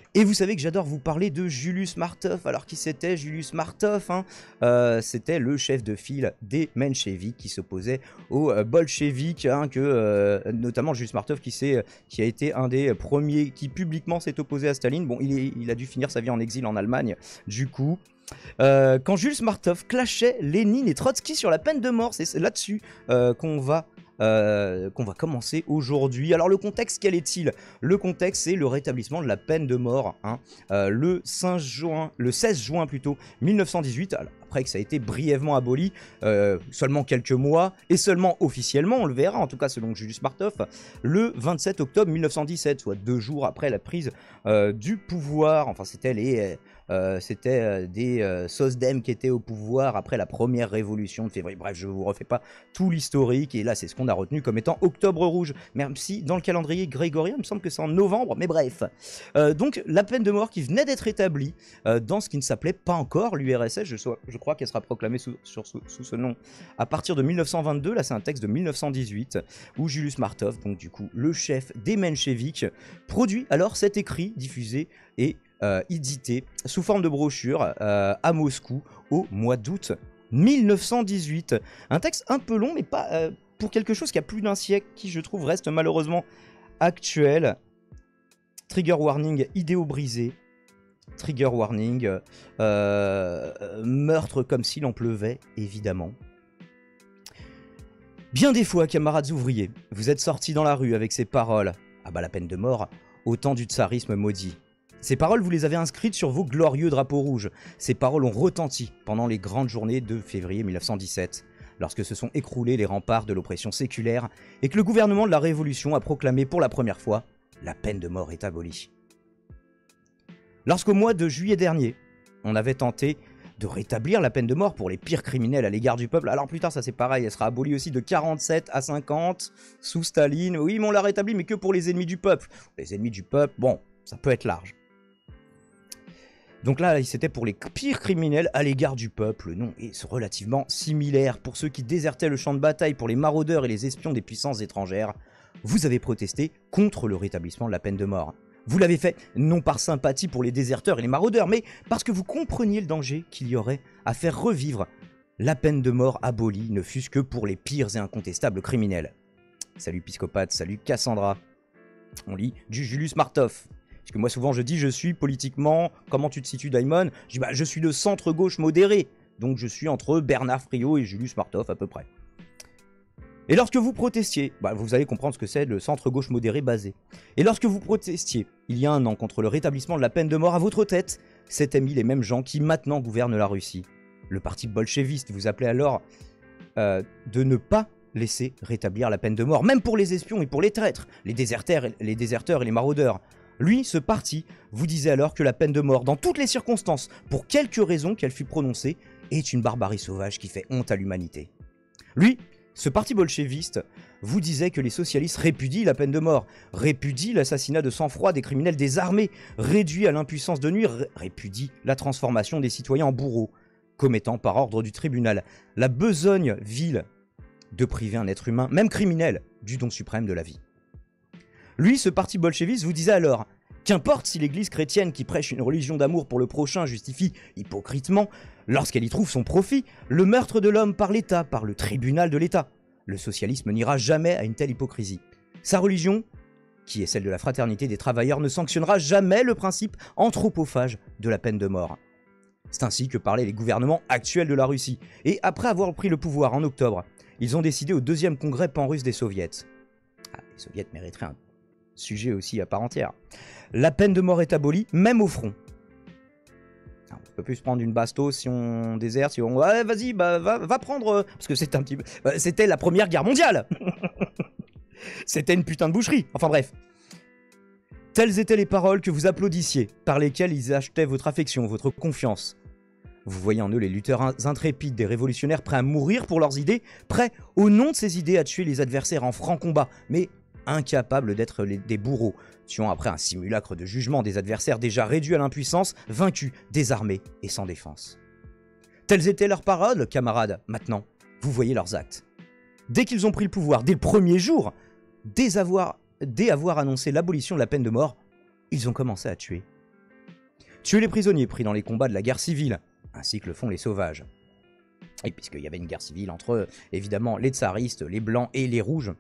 Et vous savez que j'adore vous parler de Julius Martov. Alors qui c'était Julius Martov, hein? C'était le chef de file des mencheviks qui s'opposait aux bolcheviks, hein, notamment Julius Martov qui a été un des premiers qui publiquement s'est opposé à Staline. Bon, il a dû finir sa vie en exil en Allemagne, du coup. Quand Julius Martov clashait Lénine et Trotsky sur la peine de mort, c'est là-dessus qu'on va commencer aujourd'hui. Alors le contexte, quel est-il? Le contexte, c'est le rétablissement de la peine de mort, hein, le 16 juin plutôt, 1918, alors, après que ça a été brièvement aboli, seulement quelques mois, et seulement officiellement, on le verra, en tout cas selon Julius Martov, le 27 octobre 1917, soit 2 jours après la prise du pouvoir. Enfin, c'était des SOSDEM qui étaient au pouvoir après la première révolution de février. Bref, je ne vous refais pas tout l'historique, et là c'est ce qu'on a retenu comme étant Octobre Rouge, même si dans le calendrier grégorien, il me semble que c'est en novembre, mais bref. Donc la peine de mort qui venait d'être établie dans ce qui ne s'appelait pas encore l'URSS, je crois qu'elle sera proclamée sous ce nom à partir de 1922, là c'est un texte de 1918, où Julius Martov, donc du coup le chef des mencheviks, produit alors cet écrit diffusé et édité sous forme de brochure à Moscou au mois d'août 1918. Un texte un peu long, mais pas pour quelque chose qui a plus d'un siècle, qui je trouve reste malheureusement actuel. Trigger warning, idéaux brisés. Trigger warning, meurtre comme s'il en pleuvait, évidemment. Bien des fois, camarades ouvriers, vous êtes sortis dans la rue avec ces paroles. Ah bah la peine de mort, au temps du tsarisme maudit. Ces paroles, vous les avez inscrites sur vos glorieux drapeaux rouges. Ces paroles ont retenti pendant les grandes journées de février 1917, lorsque se sont écroulés les remparts de l'oppression séculaire et que le gouvernement de la Révolution a proclamé pour la première fois la peine de mort est abolie. Lorsqu'au mois de juillet dernier, on avait tenté de rétablir la peine de mort pour les pires criminels à l'égard du peuple. Alors plus tard, ça c'est pareil, elle sera abolie aussi de 47 à 50 sous Staline. Oui, mais on l'a rétablie, mais que pour les ennemis du peuple. Les ennemis du peuple, bon, ça peut être large. Donc là, c'était pour les pires criminels à l'égard du peuple. Le nom est relativement similaire. Pour ceux qui désertaient le champ de bataille, pour les maraudeurs et les espions des puissances étrangères, vous avez protesté contre le rétablissement de la peine de mort. Vous l'avez fait non par sympathie pour les déserteurs et les maraudeurs, mais parce que vous compreniez le danger qu'il y aurait à faire revivre la peine de mort abolie, ne fût-ce que pour les pires et incontestables criminels. Salut Piscopate, salut Cassandra. On lit du Julius Martov. Parce que moi souvent je dis je suis politiquement, comment tu te situes Daimon? Je dis bah je suis de centre-gauche modéré, donc je suis entre Bernard Friot et Julius Martov à peu près. Et lorsque vous protestiez, bah vous allez comprendre ce que c'est le centre-gauche modéré basé. Et lorsque vous protestiez, il y a un an, contre le rétablissement de la peine de mort, à votre tête s'étaient mis les mêmes gens qui maintenant gouvernent la Russie. Le parti bolchéviste vous appelait alors de ne pas laisser rétablir la peine de mort, même pour les espions et pour les traîtres, les déserteurs et les maraudeurs. Lui, ce parti, vous disait alors que la peine de mort, dans toutes les circonstances, pour quelque raison qu'elle fût prononcée, est une barbarie sauvage qui fait honte à l'humanité. Lui, ce parti bolchéviste, vous disait que les socialistes répudient la peine de mort, répudient l'assassinat de sang-froid des criminels désarmés, réduit à l'impuissance de nuire, répudient la transformation des citoyens en bourreaux, commettant par ordre du tribunal la besogne vile de priver un être humain, même criminel, du don suprême de la vie. Lui, ce parti bolchéviste, vous disait alors qu'importe si l'église chrétienne qui prêche une religion d'amour pour le prochain justifie hypocritement, lorsqu'elle y trouve son profit, le meurtre de l'homme par l'État, par le tribunal de l'État. Le socialisme n'ira jamais à une telle hypocrisie. Sa religion, qui est celle de la fraternité des travailleurs, ne sanctionnera jamais le principe anthropophage de la peine de mort. C'est ainsi que parlaient les gouvernements actuels de la Russie. Et après avoir pris le pouvoir en octobre, ils ont décidé au deuxième congrès pan-russe des soviets. Ah, les soviets mériteraient un sujet aussi à part entière. La peine de mort est abolie, même au front. On ne peut plus se prendre une bastos si on déserte, si on... Ouais, vas-y, bah, va prendre... Parce que c'était un petit peu... C'était la Première Guerre mondiale. C'était une putain de boucherie. Enfin bref. Telles étaient les paroles que vous applaudissiez, par lesquelles ils achetaient votre affection, votre confiance. Vous voyez en eux les lutteurs intrépides des révolutionnaires prêts à mourir pour leurs idées, prêts, au nom de ces idées, à tuer les adversaires en franc combat, mais incapables d'être des bourreaux, tuant après un simulacre de jugement des adversaires déjà réduits à l'impuissance, vaincus, désarmés et sans défense. Telles étaient leurs paroles, camarades. Maintenant, vous voyez leurs actes. Dès qu'ils ont pris le pouvoir, dès le premier jour, dès avoir annoncé l'abolition de la peine de mort, ils ont commencé à tuer. tuer les prisonniers pris dans les combats de la guerre civile, ainsi que le font les sauvages. Et puisqu'il y avait une guerre civile entre, évidemment, les tsaristes, les blancs et les rouges.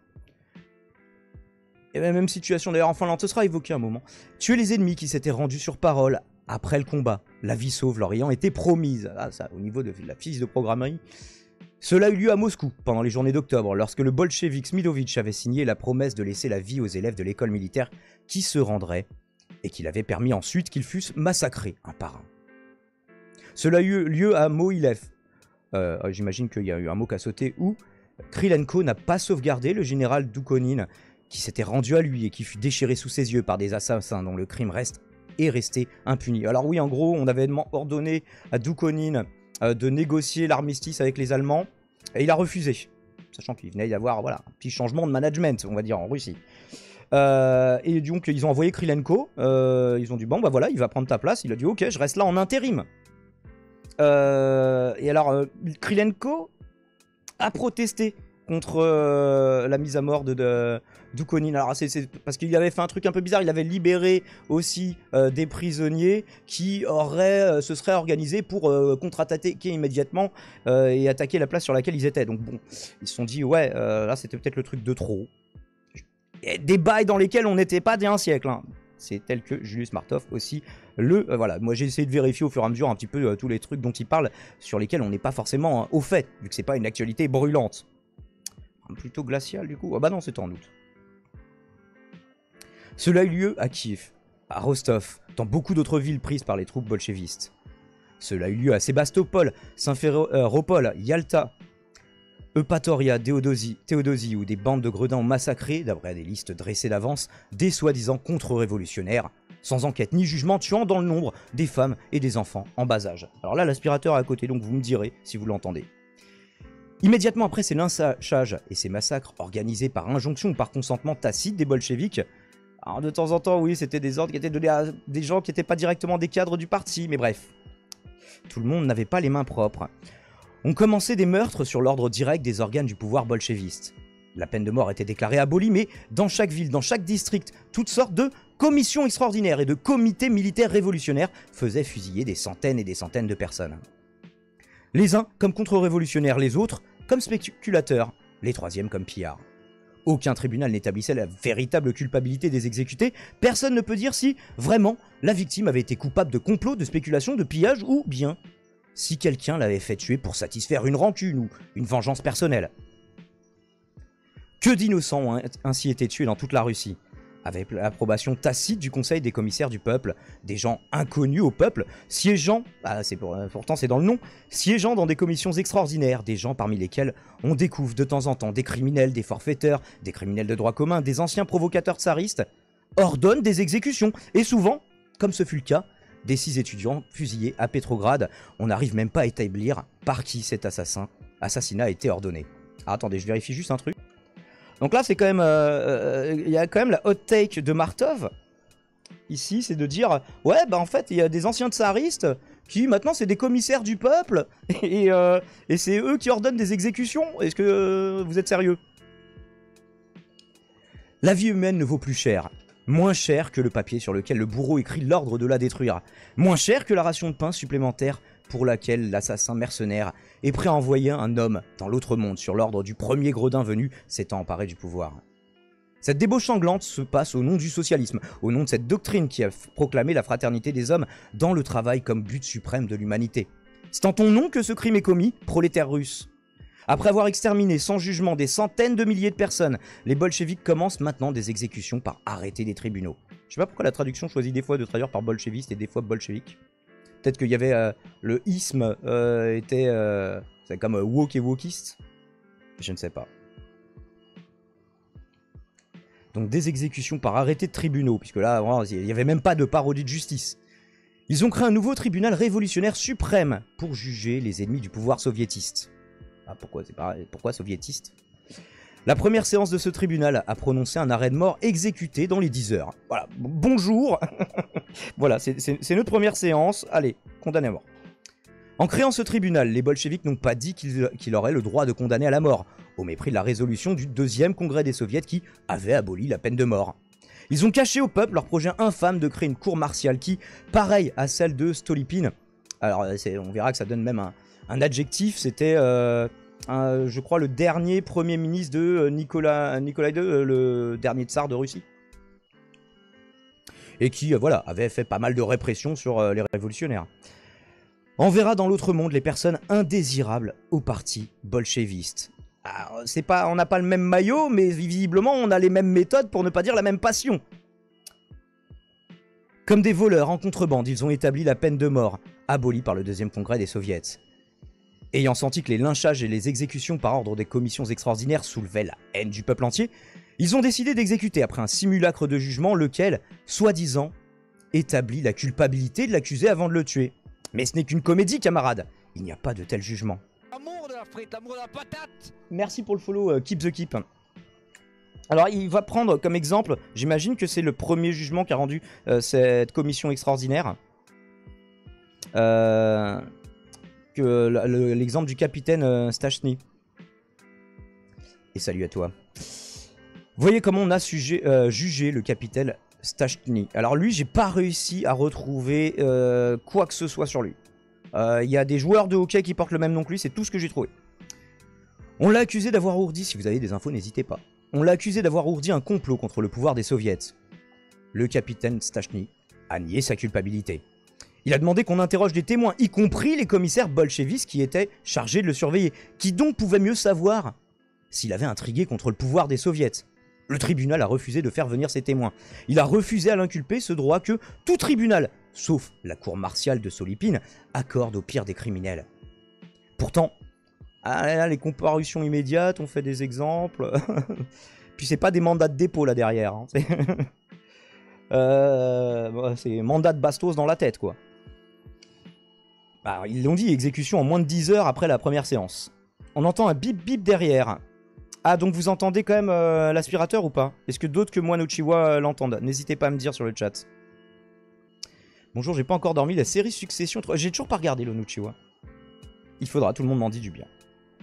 Et la même situation d'ailleurs en Finlande, ce sera évoqué un moment. Tuer les ennemis qui s'étaient rendus sur parole après le combat, la vie sauve leur ayant été promise. Ah, ça, au niveau de la fiche de programmerie. Cela a eu lieu à Moscou, pendant les journées d'octobre, lorsque le bolchevique Smilovitch avait signé la promesse de laisser la vie aux élèves de l'école militaire qui se rendraient, et qu'il avait permis ensuite qu'ils fussent massacrés un par un. Cela a eu lieu à Mohilev. J'imagine qu'il y a eu un mot qu'à sauter, où Krylenko n'a pas sauvegardé le général Doukhonine, qui s'était rendu à lui et qui fut déchiré sous ses yeux par des assassins dont le crime est resté impuni. Alors oui, en gros, on avait ordonné à Doukhonine de négocier l'armistice avec les Allemands, et il a refusé, sachant qu'il venait d'y avoir voilà, un petit changement de management, on va dire, en Russie. Et donc, ils ont envoyé Krylenko, ils ont dit, bon, bah voilà, il va prendre ta place, il a dit, ok, je reste là en intérim. Et alors, Krylenko a protesté contre la mise à mort de Doukhonine. Alors c'est parce qu'il avait fait un truc un peu bizarre, il avait libéré aussi des prisonniers qui se seraient organisés pour contre-attaquer immédiatement et attaquer la place sur laquelle ils étaient. Donc bon, ils se sont dit ouais, là c'était peut-être le truc de trop. Et des bails dans lesquels on n'était pas d'il y a un siècle. Hein. C'est tel que Julius Martov aussi voilà, moi j'ai essayé de vérifier au fur et à mesure un petit peu tous les trucs dont il parle, sur lesquels on n'est pas forcément au fait, vu que c'est pas une actualité brûlante. Plutôt glacial du coup. Ah bah non, c'était en août. Cela a eu lieu à Kiev, à Rostov, dans beaucoup d'autres villes prises par les troupes bolchevistes. Cela a eu lieu à Sébastopol, Simferopol, Yalta, Eupatoria, Théodosie, où des bandes de gredins ont massacré, d'après des listes dressées d'avance, des soi-disant contre-révolutionnaires, sans enquête ni jugement, tuant dans le nombre des femmes et des enfants en bas âge. Alors là, l'aspirateur est à côté, donc vous me direz si vous l'entendez. Immédiatement après ces lynchages et ces massacres organisés par injonction ou par consentement tacite des bolcheviks, alors de temps en temps, oui, c'était des ordres qui étaient donnés à des gens qui n'étaient pas directement des cadres du parti, mais bref. Tout le monde n'avait pas les mains propres. On commençait des meurtres sur l'ordre direct des organes du pouvoir bolcheviste. La peine de mort était déclarée abolie, mais dans chaque ville, dans chaque district, toutes sortes de commissions extraordinaires et de comités militaires révolutionnaires faisaient fusiller des centaines et des centaines de personnes. Les uns comme contre-révolutionnaires, les autres comme spéculateurs, les troisièmes comme pillards. Aucun tribunal n'établissait la véritable culpabilité des exécutés, personne ne peut dire si, vraiment, la victime avait été coupable de complot, de spéculation, de pillage, ou bien si quelqu'un l'avait fait tuer pour satisfaire une rancune ou une vengeance personnelle. Que d'innocents ont ainsi été tués dans toute la Russie, avec l'approbation tacite du Conseil des commissaires du peuple, des gens inconnus au peuple, siégeant, pourtant c'est dans le nom, siégeant dans des commissions extraordinaires, des gens parmi lesquels on découvre de temps en temps des criminels, des forfaiteurs, des criminels de droit commun, des anciens provocateurs tsaristes, ordonnent des exécutions, et souvent, comme ce fut le cas, des 6 étudiants fusillés à Petrograd, on n'arrive même pas à établir par qui cet assassinat a été ordonné. Ah, attendez, je vérifie juste un truc. Donc là, c'est quand même, y a quand même la hot take de Martov, ici, c'est de dire, ouais, bah en fait, il y a des anciens tsaristes qui, maintenant, c'est des commissaires du peuple, et c'est eux qui ordonnent des exécutions. Est-ce que vous êtes sérieux? La vie humaine ne vaut plus cher. Moins cher que le papier sur lequel le bourreau écrit l'ordre de la détruire. Moins cher que la ration de pain supplémentaire pour laquelle l'assassin mercenaire est prêt à envoyer un homme dans l'autre monde sur l'ordre du premier gredin venu s'étant emparé du pouvoir. Cette débauche sanglante se passe au nom du socialisme, au nom de cette doctrine qui a proclamé la fraternité des hommes dans le travail comme but suprême de l'humanité. C'est en ton nom que ce crime est commis, prolétaire russe. Après avoir exterminé sans jugement des centaines de milliers de personnes, les bolcheviks commencent maintenant des exécutions par arrêté des tribunaux. Je sais pas pourquoi la traduction choisit des fois de traduire par bolcheviste et des fois bolchevique. Peut-être qu'il y avait le isme c'est comme woke et wokiste. Je ne sais pas. Donc des exécutions par arrêté de tribunaux, puisque là, il n'y avait même pas de parodie de justice. Ils ont créé un nouveau tribunal révolutionnaire suprême pour juger les ennemis du pouvoir soviétiste. Ah, pourquoi soviétiste? La première séance de ce tribunal a prononcé un arrêt de mort exécuté dans les 10 heures. Voilà, bonjour. Voilà, c'est notre première séance. Allez, condamné à mort. En créant ce tribunal, les bolcheviks n'ont pas dit qu'il aurait le droit de condamner à la mort, au mépris de la résolution du deuxième congrès des soviets qui avait aboli la peine de mort. Ils ont caché au peuple leur projet infâme de créer une cour martiale qui, pareil à celle de Stolypine, alors on verra que ça donne même un adjectif, c'était, je crois, le dernier premier ministre de Nicolas II, le dernier tsar de Russie. Et qui, voilà, avait fait pas mal de répression sur les révolutionnaires. On verra dans l'autre monde les personnes indésirables au parti bolchéviste. On n'a pas le même maillot, mais visiblement on a les mêmes méthodes pour ne pas dire la même passion. Comme des voleurs en contrebande, ils ont établi la peine de mort, abolie par le deuxième congrès des soviets. Ayant senti que les lynchages et les exécutions par ordre des commissions extraordinaires soulevaient la haine du peuple entier, ils ont décidé d'exécuter après un simulacre de jugement, lequel, soi-disant, établit la culpabilité de l'accusé avant de le tuer. Mais ce n'est qu'une comédie, camarades. Il n'y a pas de tel jugement. L'amour de la frite, l'amour de la patate. Merci pour le follow, Keep the Keep. Alors, il va prendre comme exemple, j'imagine que c'est le premier jugement qu'a rendu cette commission extraordinaire. Que l'exemple du capitaine Stachny. Et salut à toi. Vous voyez comment on a jugé le capitaine Stachny. Alors lui, j'ai pas réussi à retrouver quoi que ce soit sur lui. Il y a des joueurs de hockey qui portent le même nom que lui, c'est tout ce que j'ai trouvé. On l'a accusé d'avoir ourdi, si vous avez des infos, n'hésitez pas. On l'a accusé d'avoir ourdi un complot contre le pouvoir des soviets. Le capitaine Stachny a nié sa culpabilité. Il a demandé qu'on interroge des témoins, y compris les commissaires bolchevistes qui étaient chargés de le surveiller. Qui donc pouvait mieux savoir s'il avait intrigué contre le pouvoir des soviets? Le tribunal a refusé de faire venir ses témoins. Il a refusé à l'inculpé ce droit que tout tribunal, sauf la cour martiale de Stolypine, accorde au pire des criminels. Pourtant, les comparutions immédiates, on fait des exemples. Puis c'est pas des mandats de dépôt là derrière. Hein. C'est mandat de bastos dans la tête, quoi. Bah, ils l'ont dit, exécution en moins de 10 heures après la première séance. On entend un bip bip derrière. Ah, donc vous entendez quand même l'aspirateur ou pas? Est-ce que d'autres que moi, Nochiwa, l'entendent? N'hésitez pas à me dire sur le chat. Bonjour, j'ai pas encore dormi. La série Succession 3... J'ai toujours pas regardé le Nochiwa. Il faudra, tout le monde m'en dit du bien.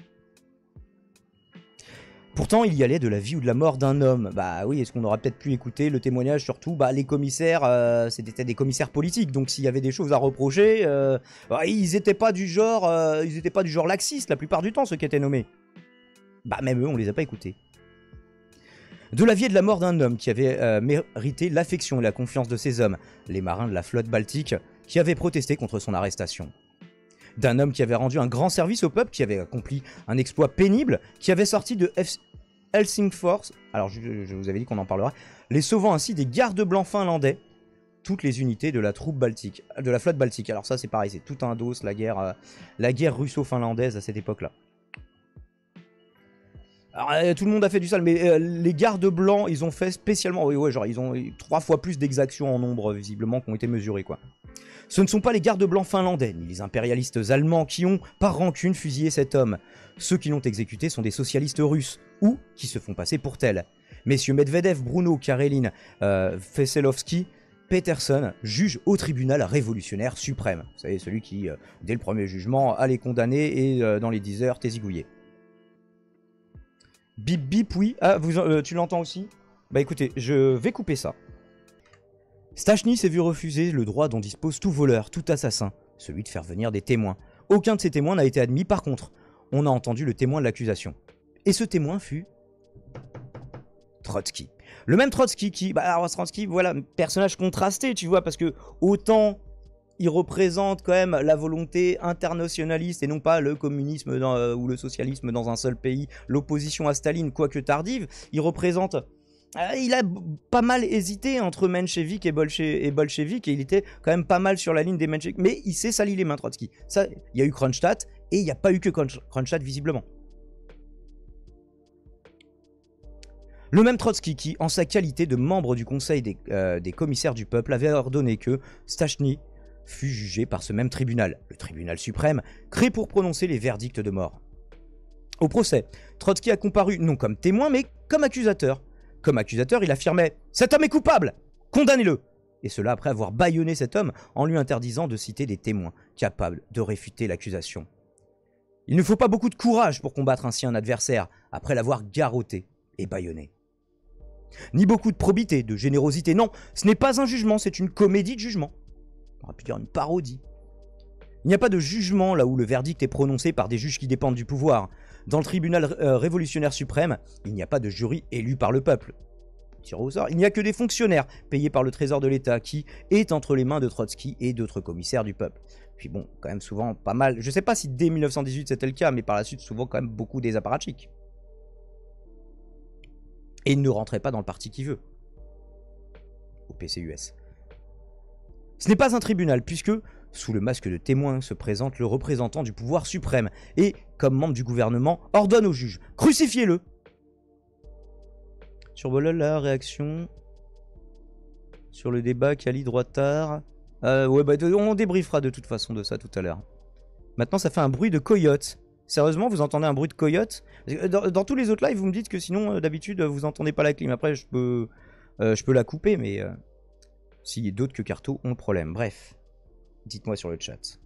Pourtant, il y allait de la vie ou de la mort d'un homme. Bah oui, est-ce qu'on aurait peut-être pu écouter le témoignage? Surtout, bah les commissaires, c'était des commissaires politiques. Donc s'il y avait des choses à reprocher, ils étaient pas du genre laxistes la plupart du temps, ceux qui étaient nommés. Bah même eux, on les a pas écoutés. De la vie et de la mort d'un homme qui avait mérité l'affection et la confiance de ses hommes, les marins de la flotte baltique, qui avaient protesté contre son arrestation. D'un homme qui avait rendu un grand service au peuple, qui avait accompli un exploit pénible, qui avait sorti de Helsingfors, alors je vous avais dit qu'on en parlera, les sauvant ainsi des gardes blancs finlandais, toutes les unités de la troupe baltique, de la flotte baltique. Alors ça c'est pareil, c'est tout un dos, la guerre russo-finlandaise à cette époque-là. Alors, tout le monde a fait du sale, mais les gardes blancs, ils ont fait spécialement... Ouais, genre, ils ont 3 fois plus d'exactions en nombre, visiblement, qui ont été mesurées, quoi. Ce ne sont pas les gardes blancs finlandais, ni les impérialistes allemands qui ont, par rancune, fusillé cet homme. Ceux qui l'ont exécuté sont des socialistes russes, ou qui se font passer pour tels. Messieurs Medvedev, Bruno, Karelin, Veselovsky, Peterson jugent au tribunal révolutionnaire suprême. Vous savez, celui qui, dès le premier jugement, a les condamnés et, dans les 10 heures, t'es zigouillé. Bip bip, oui. Ah, tu l'entends aussi? Bah écoutez, je vais couper ça. Stachny s'est vu refuser le droit dont dispose tout voleur, tout assassin, celui de faire venir des témoins. Aucun de ces témoins n'a été admis, par contre, on a entendu le témoin de l'accusation. Et ce témoin fut... Trotsky. Le même Trotsky qui... Bah alors Trotsky, voilà, personnage contrasté, tu vois, parce que autant... il représente quand même la volonté internationaliste et non pas le communisme ou le socialisme dans un seul pays, l'opposition à Staline, quoique tardive. Il représente... il a pas mal hésité entre mencheviks et bolcheviks et il était quand même pas mal sur la ligne des mencheviks. Mais il s'est sali les mains, Trotsky. Ça, il y a eu Kronstadt et il n'y a pas eu que Kronstadt visiblement. Le même Trotsky qui, en sa qualité de membre du conseil des commissaires du peuple, avait ordonné que Stachny fut jugé par ce même tribunal, le tribunal suprême, créé pour prononcer les verdicts de mort. Au procès, Trotsky a comparu non comme témoin, mais comme accusateur. Comme accusateur, il affirmait « Cet homme est coupable! Condamnez-le » et cela après avoir bâillonné cet homme en lui interdisant de citer des témoins capables de réfuter l'accusation. Il ne faut pas beaucoup de courage pour combattre ainsi un adversaire après l'avoir garrotté et bâillonné. Ni beaucoup de probité, de générosité, non, ce n'est pas un jugement, c'est une comédie de jugement. On aurait pu dire une parodie. Il n'y a pas de jugement là où le verdict est prononcé par des juges qui dépendent du pouvoir. Dans le tribunal révolutionnaire suprême, il n'y a pas de jury élu par le peuple. Tiré au sort, il n'y a que des fonctionnaires payés par le trésor de l'État qui est entre les mains de Trotsky et d'autres commissaires du peuple. Puis bon, quand même souvent pas mal, je sais pas si dès 1918 c'était le cas, mais par la suite souvent quand même beaucoup des apparatchiks. Et il ne rentrait pas dans le parti qui veut. Au PCUS. Ce n'est pas un tribunal, puisque, sous le masque de témoin, se présente le représentant du pouvoir suprême, et, comme membre du gouvernement, ordonne au juge « Crucifiez-le » Sur voilà la réaction sur le débat Cali droitard. Ouais, bah, on débriefera de toute façon de ça tout à l'heure. Maintenant, ça fait un bruit de coyote. Sérieusement, vous entendez un bruit de coyote? Dans tous les autres lives, vous me dites que sinon, d'habitude, vous entendez pas la clim. Après, je peux la couper, mais si d'autres que Carto ont le problème. Bref, dites-moi sur le chat.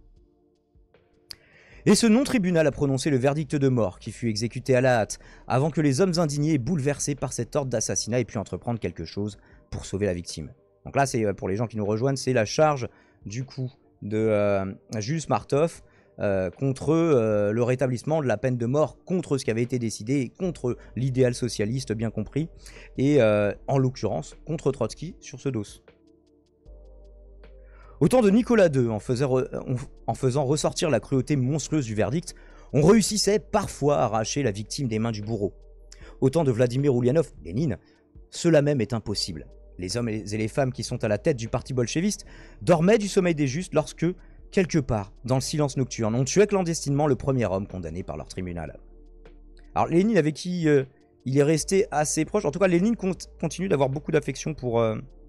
Et ce non-tribunal a prononcé le verdict de mort qui fut exécuté à la hâte, avant que les hommes indignés et bouleversés par cet ordre d'assassinat aient pu entreprendre quelque chose pour sauver la victime. Donc là, c'est pour les gens qui nous rejoignent, c'est la charge du coup de Julius Martov contre le rétablissement de la peine de mort, contre ce qui avait été décidé, contre l'idéal socialiste bien compris, et en l'occurrence contre Trotsky sur ce dos. Au temps de Nicolas II, en faisant ressortir la cruauté monstrueuse du verdict, on réussissait parfois à arracher la victime des mains du bourreau. Au temps de Vladimir Ulyanov, Lénine, cela même est impossible. Les hommes et les femmes qui sont à la tête du parti bolcheviste dormaient du sommeil des justes lorsque, quelque part, dans le silence nocturne, on tuait clandestinement le premier homme condamné par leur tribunal. Alors Lénine, avec qui il est resté assez proche, en tout cas Lénine continue d'avoir beaucoup d'affection pour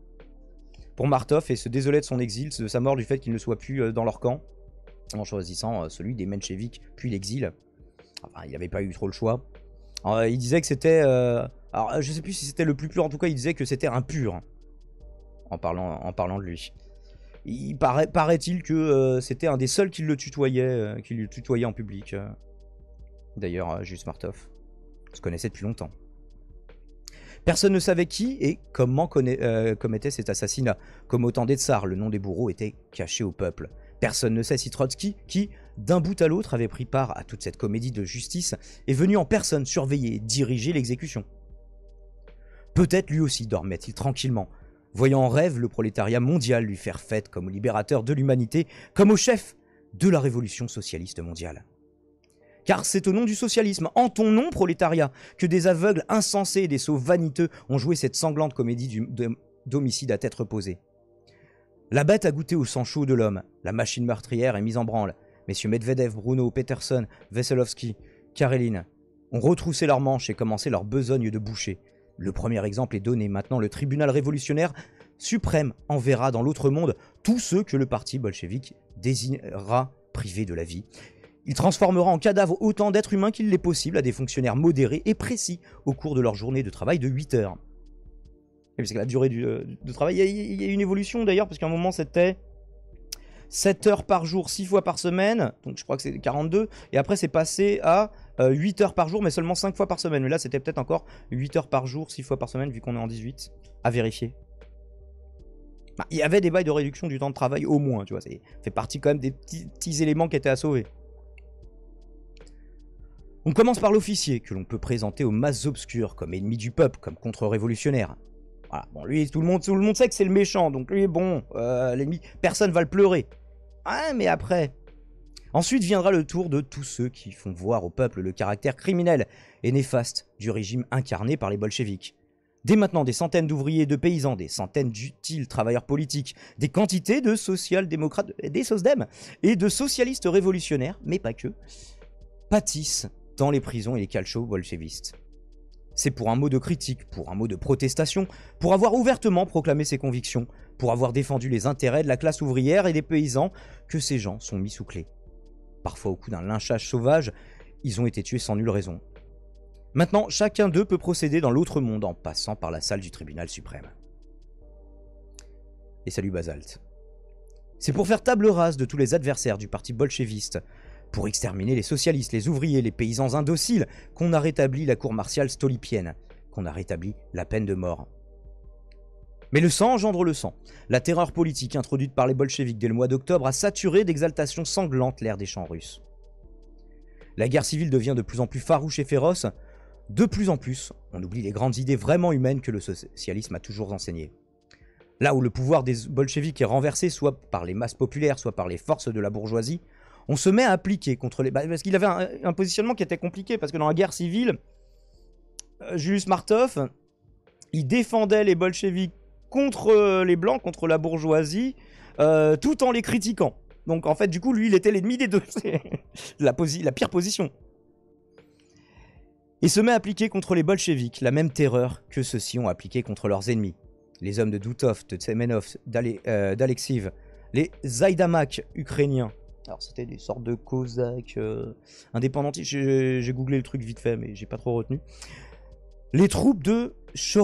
Martov et se désolait de son exil, de sa mort, du fait qu'il ne soit plus dans leur camp, en choisissant celui des mencheviks, puis l'exil. Enfin, il n'avait pas eu trop le choix. Alors, il disait que c'était... alors, je sais plus si c'était le plus pur, en tout cas, il disait que c'était un pur, en parlant de lui. Il paraît-il que c'était un des seuls qui le tutoyait en public. D'ailleurs, Julius Martov. On se connaissait depuis longtemps. Personne ne savait qui et comment commettait cet assassinat. Comme au temps des tsars, le nom des bourreaux était caché au peuple. Personne ne sait si Trotsky, qui, d'un bout à l'autre, avait pris part à toute cette comédie de justice, est venu en personne surveiller et diriger l'exécution. Peut-être lui aussi dormait-il tranquillement, voyant en rêve le prolétariat mondial lui faire fête comme au libérateur de l'humanité, comme au chef de la révolution socialiste mondiale. Car c'est au nom du socialisme, en ton nom, prolétariat, que des aveugles insensés et des sots vaniteux ont joué cette sanglante comédie d'homicide à tête reposée. La bête a goûté au sang chaud de l'homme, la machine meurtrière est mise en branle. Messieurs Medvedev, Bruno, Peterson, Veselovsky, Karelin ont retroussé leurs manches et commencé leur besogne de boucher. Le premier exemple est donné, maintenant le tribunal révolutionnaire suprême enverra dans l'autre monde tous ceux que le parti bolchevique désignera privés de la vie. Il transformera en cadavres autant d'êtres humains qu'il l'est possible à des fonctionnaires modérés et précis au cours de leur journée de travail de 8 heures. Et parce que la durée de travail, il y a une évolution d'ailleurs, parce qu'à un moment c'était 7 heures par jour, 6 fois par semaine, donc je crois que c'est 42, et après c'est passé à 8 heures par jour, mais seulement 5 fois par semaine. Mais là c'était peut-être encore 8 heures par jour, 6 fois par semaine, vu qu'on est en 18, à vérifier. Bah, il y avait des bails de réduction du temps de travail au moins, tu vois, ça fait partie quand même des petits éléments qui étaient à sauver. On commence par l'officier, que l'on peut présenter aux masses obscures comme ennemi du peuple, comme contre-révolutionnaire. Voilà, bon, lui, tout le monde sait que c'est le méchant, donc lui, bon, l'ennemi, personne va le pleurer. Ah, mais après... Ensuite viendra le tour de tous ceux qui font voir au peuple le caractère criminel et néfaste du régime incarné par les bolcheviks. Dès maintenant, des centaines d'ouvriers et de paysans, des centaines d'utiles travailleurs politiques, des quantités de social-démocrates, des SOSDEM, et de socialistes révolutionnaires, mais pas que, pâtissent dans les prisons et les calchots bolchevistes. C'est pour un mot de critique, pour un mot de protestation, pour avoir ouvertement proclamé ses convictions, pour avoir défendu les intérêts de la classe ouvrière et des paysans, que ces gens sont mis sous clé. Parfois au coup d'un lynchage sauvage, ils ont été tués sans nulle raison. Maintenant, chacun d'eux peut procéder dans l'autre monde en passant par la salle du tribunal suprême. Et salut Basalt. C'est pour faire table rase de tous les adversaires du parti bolchéviste, pour exterminer les socialistes, les ouvriers, les paysans indociles, qu'on a rétabli la cour martiale stolipienne, qu'on a rétabli la peine de mort. Mais le sang engendre le sang. La terreur politique introduite par les bolcheviks dès le mois d'octobre a saturé d'exaltation sanglante l'ère des champs russes. La guerre civile devient de plus en plus farouche et féroce. De plus en plus, on oublie les grandes idées vraiment humaines que le socialisme a toujours enseignées. Là où le pouvoir des bolcheviks est renversé, soit par les masses populaires, soit par les forces de la bourgeoisie, on se met à appliquer contre les... Parce qu'il avait un positionnement qui était compliqué, parce que dans la guerre civile, Julius Martov, il défendait les bolcheviks contre les blancs, contre la bourgeoisie, tout en les critiquant. Donc en fait, du coup, lui, il était l'ennemi des deux. C'est la pire position. Il se met à appliquer contre les bolcheviks la même terreur que ceux-ci ont appliqué contre leurs ennemis. Les hommes de Doutov, de Tsemenov, d'Alexiv, les Zaidamak ukrainiens. Alors c'était des sortes de cosaques indépendantistes. J'ai googlé le truc vite fait, mais j'ai pas trop retenu. Les troupes de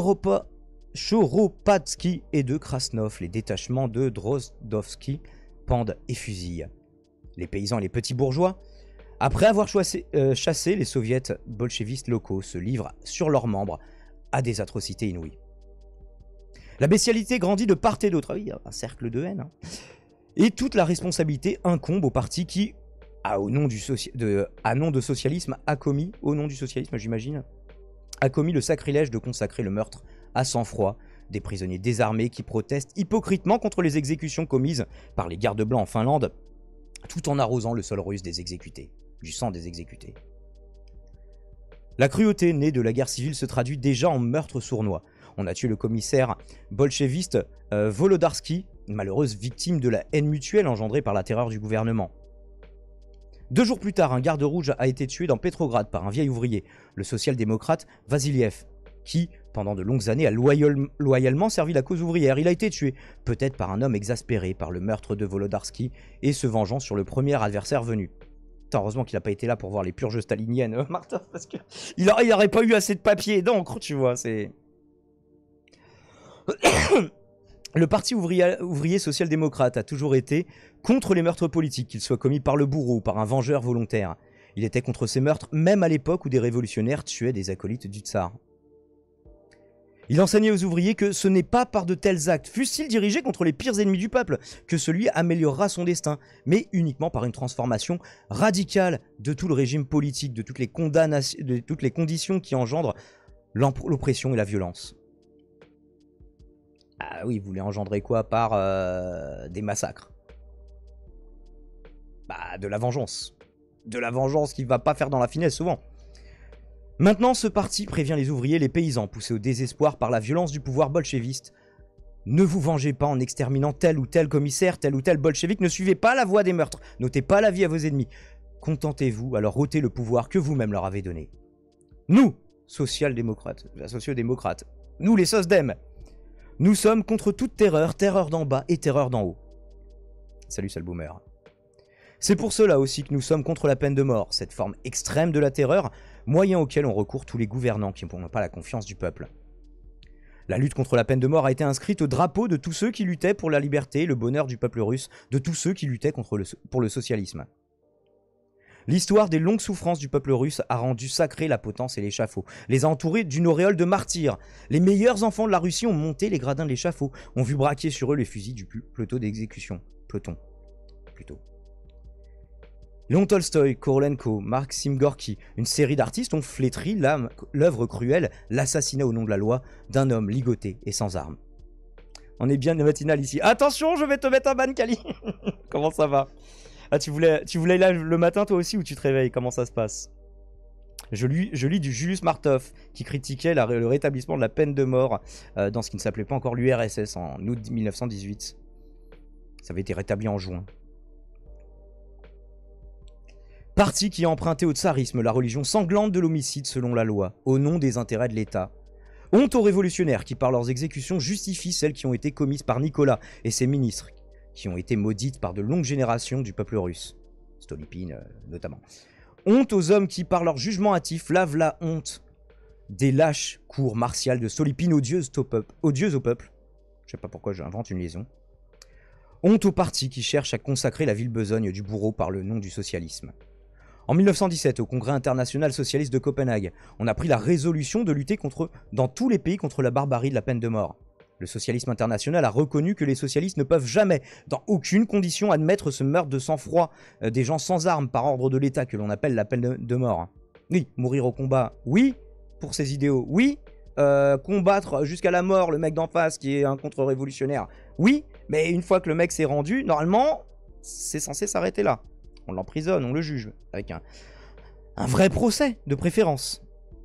Choropatsky et de Krasnov, les détachements de Drozdovski, pendent et fusillent. Les paysans et les petits bourgeois, après avoir chassé les soviets bolchevistes locaux, se livrent sur leurs membres à des atrocités inouïes. La bestialité grandit de part et d'autre. Ah oui, un cercle de haine. Hein. Et toute la responsabilité incombe au parti qui, au nom de socialisme, a commis, au nom du socialisme j'imagine, a commis le sacrilège de consacrer le meurtre à sang-froid des prisonniers désarmés qui protestent hypocritement contre les exécutions commises par les gardes blancs en Finlande, tout en arrosant le sol russe des exécutés, du sang des exécutés. La cruauté née de la guerre civile se traduit déjà en meurtre sournois. On a tué le commissaire bolchéviste Volodarsky, malheureuse victime de la haine mutuelle engendrée par la terreur du gouvernement. 2 jours plus tard, un garde rouge a été tué dans Petrograd par un vieil ouvrier, le social-démocrate Vasiliev, qui, pendant de longues années, a loyalement servi la cause ouvrière. Il a été tué, peut-être par un homme exaspéré par le meurtre de Volodarsky et se vengeant sur le premier adversaire venu. Putain, heureusement qu'il n'a pas été là pour voir les purges staliniennes, Martov, parce qu'il n'aurait pas eu assez de papier et d'encre, tu vois, c'est... Le parti ouvrier social-démocrate a toujours été contre les meurtres politiques, qu'ils soient commis par le bourreau ou par un vengeur volontaire. Il était contre ces meurtres, même à l'époque où des révolutionnaires tuaient des acolytes du tsar. Il enseignait aux ouvriers que ce n'est pas par de tels actes, fussent-ils dirigés contre les pires ennemis du peuple, que celui améliorera son destin, mais uniquement par une transformation radicale de tout le régime politique, de toutes les conditions qui engendrent l'oppression et la violence. Ah oui, vous voulez engendrer quoi par des massacres? Bah, de la vengeance. De la vengeance qui va pas faire dans la finesse souvent. Maintenant, ce parti prévient les ouvriers et les paysans, poussés au désespoir par la violence du pouvoir bolchéviste. Ne vous vengez pas en exterminant tel ou tel commissaire, tel ou tel bolchevique, ne suivez pas la voie des meurtres, n'ôtez pas la vie à vos ennemis. Contentez-vous à leur ôter le pouvoir que vous-même leur avez donné. Nous, social-démocrates, sociodémocrates, nous les SOSDEM, nous sommes contre toute terreur, terreur d'en bas et terreur d'en haut. Salut, sale boomer. C'est pour cela aussi que nous sommes contre la peine de mort, cette forme extrême de la terreur, moyen auquel ont recours tous les gouvernants qui n'ont pas la confiance du peuple. La lutte contre la peine de mort a été inscrite au drapeau de tous ceux qui luttaient pour la liberté et le bonheur du peuple russe, de tous ceux qui luttaient pour le socialisme. L'histoire des longues souffrances du peuple russe a rendu sacrée la potence et l'échafaud, les a entourés d'une auréole de martyrs. Les meilleurs enfants de la Russie ont monté les gradins de l'échafaud, ont vu braquer sur eux les fusils du peloton d'exécution. Léon Tolstoï, Korolenko, Maxime Gorky, une série d'artistes ont flétri l'œuvre cruelle, l'assassinat au nom de la loi d'un homme ligoté et sans armes. On est bien de matinale ici. Attention, je vais te mettre un ban, Kali. Comment ça va? Ah, tu voulais là le matin toi aussi ou tu te réveilles? Comment ça se passe? Je lis du Julius Martov qui critiquait le rétablissement de la peine de mort dans ce qui ne s'appelait pas encore l'URSS en août 1918. Ça avait été rétabli en juin. Parti qui a emprunté au tsarisme la religion sanglante de l'homicide selon la loi, au nom des intérêts de l'État. Honte aux révolutionnaires qui, par leurs exécutions, justifient celles qui ont été commises par Nicolas et ses ministres, qui ont été maudites par de longues générations du peuple russe. Stolypine, notamment. Honte aux hommes qui, par leur jugement hâtif, lavent la honte des lâches cours martiales de Stolypine odieuse au peuple. Je sais pas pourquoi j'invente une liaison. Honte aux partis qui cherchent à consacrer la ville besogne du bourreau par le nom du socialisme. En 1917, au Congrès international socialiste de Copenhague, on a pris la résolution de lutter dans tous les pays contre la barbarie de la peine de mort. Le socialisme international a reconnu que les socialistes ne peuvent jamais, dans aucune condition, admettre ce meurtre de sang-froid des gens sans armes par ordre de l'État que l'on appelle la peine de mort. Oui, mourir au combat, oui, pour ses idéaux, oui. Combattre jusqu'à la mort le mec d'en face qui est un contre-révolutionnaire, oui, mais une fois que le mec s'est rendu, normalement, c'est censé s'arrêter là. On l'emprisonne, on le juge, avec un vrai procès, de préférence.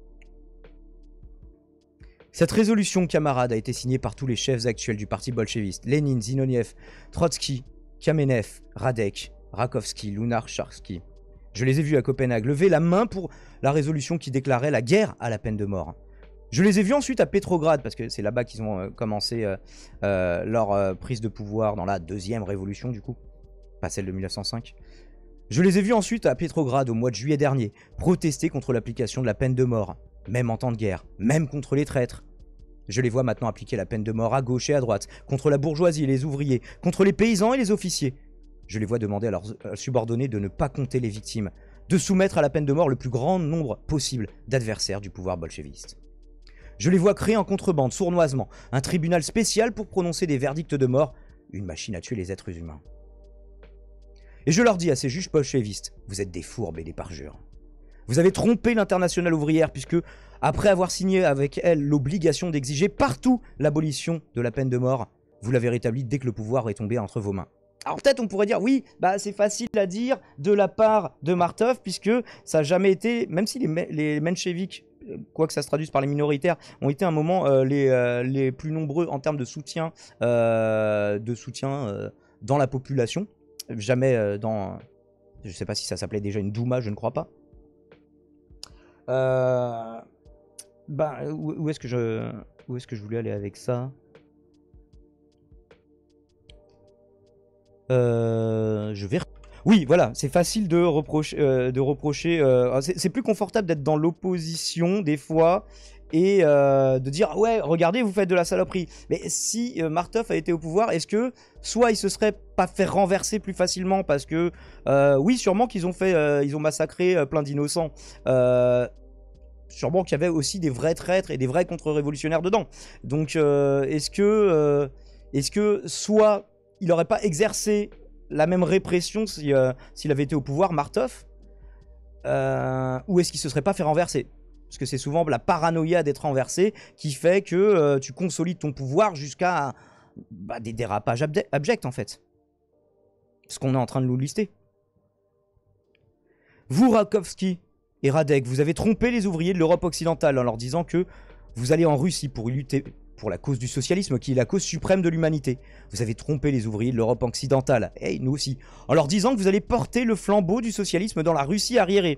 Cette résolution, camarades, a été signée par tous les chefs actuels du parti bolcheviste. Lénine, Zinoviev, Trotsky, Kamenev, Radek, Rakovsky, Lunarcharsky. Je les ai vus à Copenhague lever la main pour la résolution qui déclarait la guerre à la peine de mort. Je les ai vus ensuite à Petrograd, parce que c'est là-bas qu'ils ont commencé leur prise de pouvoir dans la deuxième révolution, du coup, pas celle de 1905. Je les ai vus ensuite à Petrograd au mois de juillet dernier, protester contre l'application de la peine de mort, même en temps de guerre, même contre les traîtres. Je les vois maintenant appliquer la peine de mort à gauche et à droite, contre la bourgeoisie et les ouvriers, contre les paysans et les officiers. Je les vois demander à leurs subordonnés de ne pas compter les victimes, de soumettre à la peine de mort le plus grand nombre possible d'adversaires du pouvoir bolchéviste. Je les vois créer en contrebande, sournoisement, un tribunal spécial pour prononcer des verdicts de mort, une machine à tuer les êtres humains. Et je leur dis à ces juges bolchevistes, vous êtes des fourbes et des parjures. Vous avez trompé l'internationale ouvrière puisque, après avoir signé avec elle l'obligation d'exiger partout l'abolition de la peine de mort, vous l'avez rétablie dès que le pouvoir est tombé entre vos mains. Alors peut-être on pourrait dire, oui, bah c'est facile à dire de la part de Martov puisque ça n'a jamais été, même si les mencheviks, quoi que ça se traduise par les minoritaires, ont été un moment les plus nombreux en termes de soutien dans la population. Jamais dans... Je sais pas si ça s'appelait déjà une Douma, je ne crois pas. Où est-ce que je voulais aller avec ça? Je vais... Oui, voilà, c'est facile de reprocher... c'est plus confortable d'être dans l'opposition, des fois, et de dire, ouais, regardez, vous faites de la saloperie. Mais si Martov a été au pouvoir, est-ce que soit il se serait pas fait renverser plus facilement parce que, oui, sûrement qu'ils ont ils ont massacré plein d'innocents. Sûrement qu'il y avait aussi des vrais traîtres et des vrais contre-révolutionnaires dedans. Donc, est-ce que soit il n'aurait pas exercé la même répression s'il avait été au pouvoir, Martov, ou est-ce qu'il se serait pas fait renverser? Parce que c'est souvent la paranoïa d'être renversé qui fait que tu consolides ton pouvoir jusqu'à des dérapages abjects, en fait. Ce qu'on est en train de nous lister. Vous, Rakovsky et Radek, vous avez trompé les ouvriers de l'Europe occidentale en leur disant que vous allez en Russie pour y lutter pour la cause du socialisme, qui est la cause suprême de l'humanité. Vous avez trompé les ouvriers de l'Europe occidentale, et nous aussi, en leur disant que vous allez porter le flambeau du socialisme dans la Russie arriérée.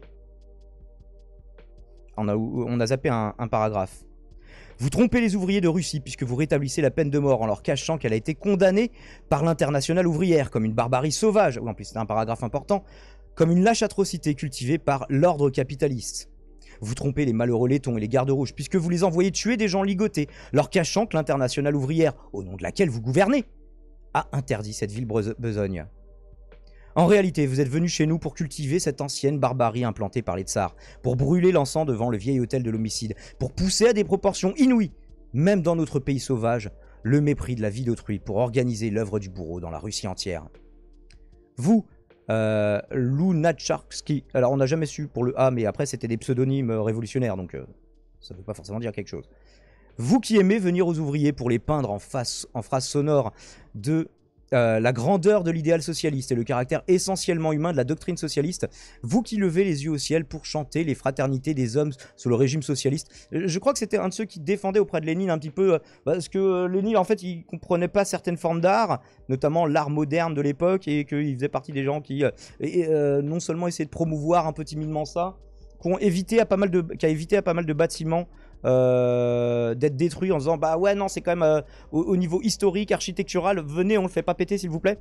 On a zappé un paragraphe. Vous trompez les ouvriers de Russie puisque vous rétablissez la peine de mort en leur cachant qu'elle a été condamnée par l'internationale ouvrière comme une barbarie sauvage, ou en plus c'est un paragraphe important, comme une lâche atrocité cultivée par l'ordre capitaliste. Vous trompez les malheureux laitons et les gardes rouges puisque vous les envoyez tuer des gens ligotés, leur cachant que l'internationale ouvrière, au nom de laquelle vous gouvernez, a interdit cette ville besogne. En réalité, vous êtes venus chez nous pour cultiver cette ancienne barbarie implantée par les tsars, pour brûler l'encens devant le vieil autel de l'homicide, pour pousser à des proportions inouïes, même dans notre pays sauvage, le mépris de la vie d'autrui pour organiser l'œuvre du bourreau dans la Russie entière. Vous, Lunacharski, alors on n'a jamais su pour le A, mais après c'était des pseudonymes révolutionnaires, donc ça ne veut pas forcément dire quelque chose. Vous qui aimez venir aux ouvriers pour les peindre en phrases sonores de la grandeur de l'idéal socialiste et le caractère essentiellement humain de la doctrine socialiste, vous qui levez les yeux au ciel pour chanter les fraternités des hommes sous le régime socialiste. Je crois que c'était un de ceux qui défendait auprès de Lénine un petit peu, parce que Lénine en fait il comprenait pas certaines formes d'art, notamment l'art moderne de l'époque, et qu'il faisait partie des gens qui non seulement essayaient de promouvoir un peu timidement ça, qui a évité à pas mal de bâtiments d'être détruits en disant bah ouais non c'est quand même au niveau historique, architectural, venez on le fait pas péter s'il vous plaît.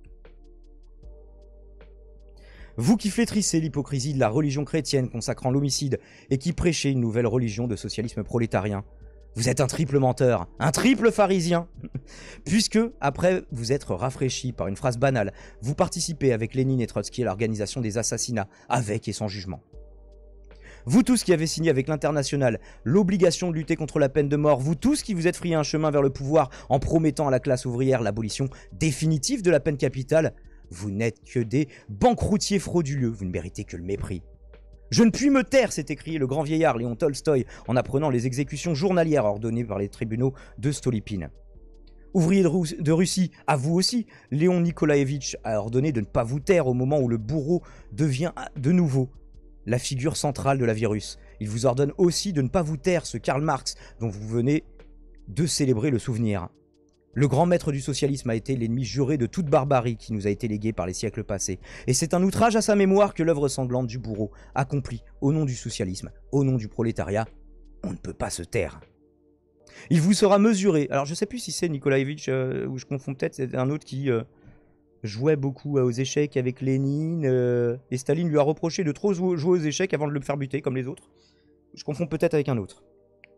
Vous qui flétrissez l'hypocrisie de la religion chrétienne consacrant l'homicide et qui prêchez une nouvelle religion de socialisme prolétarien, Vous êtes un triple menteur, un triple pharisien. Puisque, après vous être rafraîchi par une phrase banale, vous participez avec Lénine et Trotsky à l'organisation des assassinats, avec et sans jugement. Vous tous qui avez signé avec l'Internationale l'obligation de lutter contre la peine de mort, vous tous qui vous êtes frayé un chemin vers le pouvoir en promettant à la classe ouvrière l'abolition définitive de la peine capitale, vous n'êtes que des banqueroutiers frauduleux, vous ne méritez que le mépris. Je ne puis me taire, s'est écrié le grand vieillard Léon Tolstoï en apprenant les exécutions journalières ordonnées par les tribunaux de Stolypine. Ouvrier de Russie, à vous aussi, Léon Nikolaevitch a ordonné de ne pas vous taire au moment où le bourreau devient de nouveau la figure centrale de la vie russe. Il vous ordonne aussi de ne pas vous taire, ce Karl Marx dont vous venez de célébrer le souvenir. Le grand maître du socialisme a été l'ennemi juré de toute barbarie qui nous a été léguée par les siècles passés. Et c'est un outrage à sa mémoire que l'œuvre sanglante du bourreau accomplit au nom du socialisme, au nom du prolétariat. On ne peut pas se taire. Il vous sera mesuré. Alors je ne sais plus si c'est Nikolaevitch ou je confonds peut-être, c'est un autre qui jouait beaucoup aux échecs avec Lénine. Et Staline lui a reproché de trop jouer aux échecs avant de le faire buter comme les autres. Je confonds peut-être avec un autre.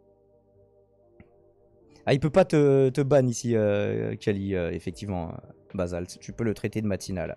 Ah, il peut pas te ban ici, Kali, effectivement, Basalt. Tu peux le traiter de matinal.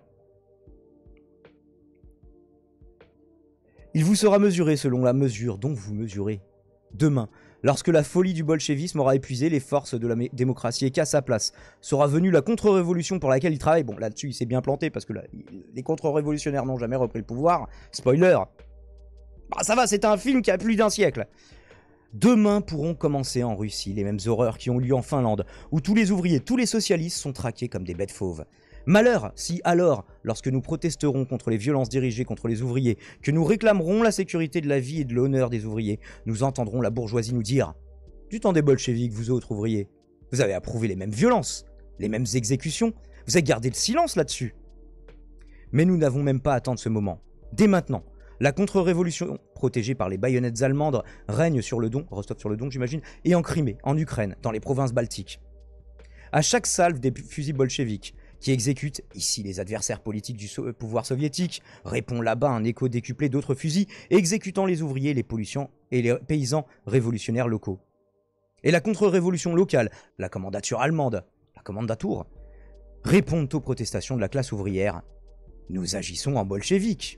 Il vous sera mesuré selon la mesure dont vous mesurez. Demain, lorsque la folie du bolchevisme aura épuisé les forces de la démocratie et qu'à sa place sera venue la contre-révolution pour laquelle il travaille. Bon, là-dessus, il s'est bien planté parce que là, les contre-révolutionnaires n'ont jamais repris le pouvoir. Spoiler. Bah, ça va, c'est un film qui a plus d'un siècle. Demain pourront commencer en Russie les mêmes horreurs qui ont lieu en Finlande, où tous les ouvriers, tous les socialistes sont traqués comme des bêtes fauves. Malheur si alors, lorsque nous protesterons contre les violences dirigées contre les ouvriers, que nous réclamerons la sécurité de la vie et de l'honneur des ouvriers, nous entendrons la bourgeoisie nous dire « Du temps des bolcheviks, vous autres ouvriers, vous avez approuvé les mêmes violences, les mêmes exécutions, vous avez gardé le silence là-dessus. » Mais nous n'avons même pas à attendre ce moment. Dès maintenant, la contre-révolution, protégée par les baïonnettes allemandes, règne sur le Don, Rostov-sur-le-Don j'imagine, et en Crimée, en Ukraine, dans les provinces baltiques. À chaque salve des fusils bolcheviques, qui exécutent ici les adversaires politiques du pouvoir soviétique, répond là-bas un écho décuplé d'autres fusils, exécutant les ouvriers, les pollutions et les paysans révolutionnaires locaux. Et la contre-révolution locale, la commandature allemande, la commandatur, répondent aux protestations de la classe ouvrière. Nous agissons en bolcheviques.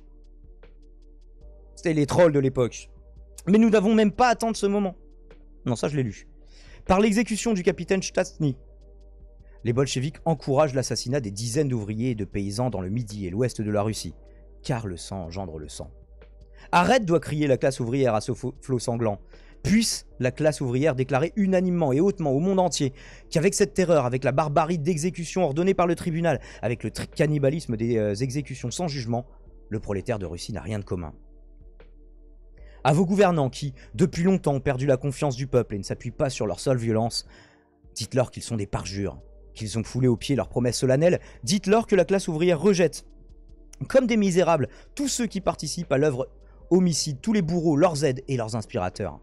C'était les trolls de l'époque. Mais nous n'avons même pas à attendre ce moment. Non, ça je l'ai lu. Par l'exécution du capitaine Stastny, les bolcheviks encouragent l'assassinat des dizaines d'ouvriers et de paysans dans le midi et l'ouest de la Russie. Car le sang engendre le sang. Arrête, doit crier la classe ouvrière à ce flot sanglant. Puisse la classe ouvrière déclarer unanimement et hautement au monde entier qu'avec cette terreur, avec la barbarie d'exécution ordonnée par le tribunal, avec le cannibalisme des exécutions sans jugement, le prolétaire de Russie n'a rien de commun. À vos gouvernants qui, depuis longtemps, ont perdu la confiance du peuple et ne s'appuient pas sur leur seule violence, dites-leur qu'ils sont des parjures, qu'ils ont foulé aux pieds leurs promesses solennelles, dites-leur que la classe ouvrière rejette, comme des misérables, tous ceux qui participent à l'œuvre homicide, tous les bourreaux, leurs aides et leurs inspirateurs.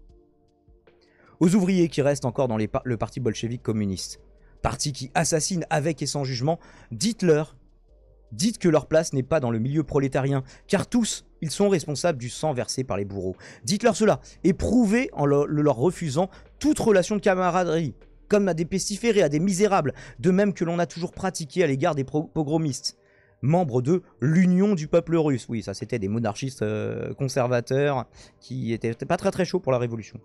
Aux ouvriers qui restent encore dans le parti bolchevique communiste, parti qui assassine avec et sans jugement, dites-leur, dites que leur place n'est pas dans le milieu prolétarien, car tous, ils sont responsables du sang versé par les bourreaux. Dites-leur cela, et prouvez en leur refusant toute relation de camaraderie, comme à des pestiférés, à des misérables, de même que l'on a toujours pratiqué à l'égard des pogromistes, membres de l'Union du peuple russe. Oui, ça c'était des monarchistes conservateurs qui étaient pas très chauds pour la révolution.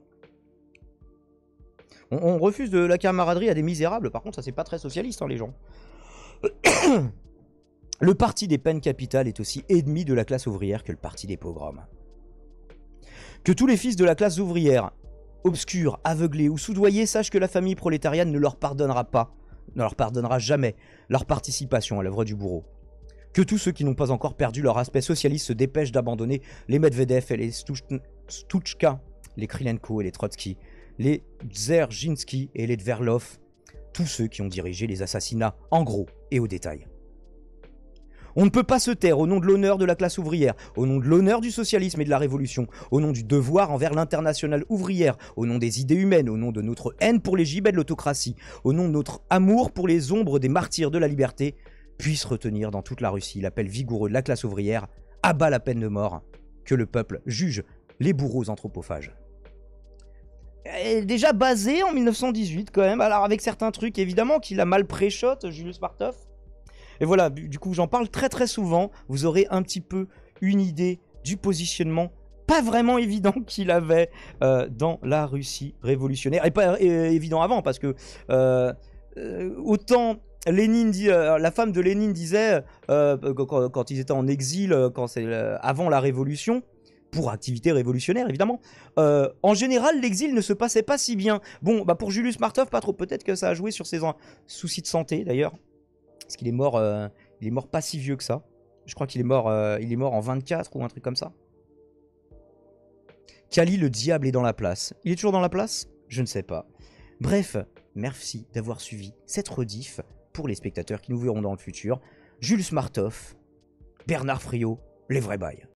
On refuse de la camaraderie à des misérables, par contre ça c'est pas très socialiste hein, les gens. Le parti des peines capitales est aussi ennemi de la classe ouvrière que le parti des pogroms. Que tous les fils de la classe ouvrière, obscurs, aveuglés ou soudoyés, sachent que la famille prolétarienne ne leur pardonnera pas, ne leur pardonnera jamais leur participation à l'œuvre du bourreau. Que tous ceux qui n'ont pas encore perdu leur aspect socialiste se dépêchent d'abandonner les Medvedev et les Stuchka, les Krylenko et les Trotsky, les Dzerzhinsky et les Dverlov, tous ceux qui ont dirigé les assassinats en gros et au détail. On ne peut pas se taire au nom de l'honneur de la classe ouvrière, au nom de l'honneur du socialisme et de la révolution, au nom du devoir envers l'internationale ouvrière, au nom des idées humaines, au nom de notre haine pour les gibets de l'autocratie, au nom de notre amour pour les ombres des martyrs de la liberté, puisse retenir dans toute la Russie l'appel vigoureux de la classe ouvrière, à bas la peine de mort, que le peuple juge les bourreaux anthropophages. est déjà basé en 1918 quand même, alors avec certains trucs évidemment qu'il a mal pré-shot, Julius Martov. Et voilà, du coup j'en parle très très souvent, vous aurez un petit peu une idée du positionnement pas vraiment évident qu'il avait dans la Russie révolutionnaire, et pas évident avant, parce que autant Lénine la femme de Lénine disait quand ils étaient en exil, avant la révolution, pour activité révolutionnaire évidemment, en général l'exil ne se passait pas si bien. Bon, bah pour Julius Martov pas trop, peut-être que ça a joué sur ses soucis de santé d'ailleurs, parce qu'il est mort pas si vieux que ça. Je crois qu'il est mort en 24 ou un truc comme ça. Kali, le diable est dans la place. Il est toujours dans la place? Je ne sais pas. Bref, merci d'avoir suivi cette rediff pour les spectateurs qui nous verront dans le futur. Julius Martov, Bernard Friot, les vrais bails.